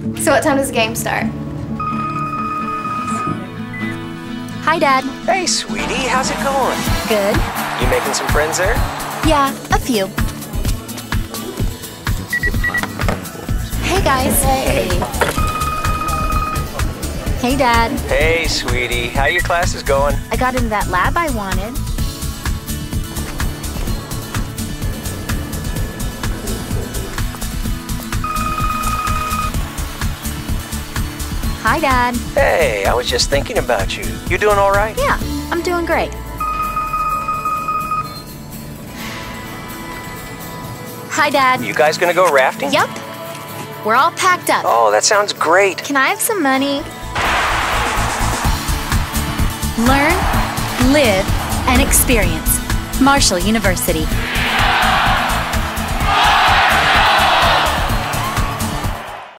So what time does the game start? Hi, Dad. Hey, sweetie, how's it going? Good. You making some friends there? Yeah, a few. Hey, guys. Hey. Hey, Dad. Hey, sweetie, how your classes going? I got into that lab I wanted. Hi, Dad. Hey, I was just thinking about you. You doing all right? Yeah, I'm doing great. Hi, Dad. You guys gonna go rafting? Yep. We're all packed up. Oh, that sounds great. Can I have some money? Learn, live, and experience. Marshall University.